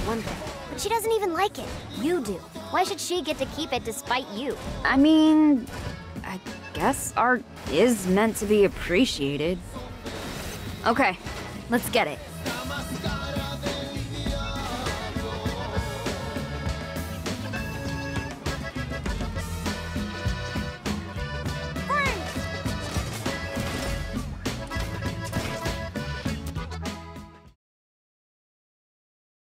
one thing, but she doesn't even like it. You do. Why should she get to keep it despite you? I mean, I guess art is meant to be appreciated. Okay, let's get it.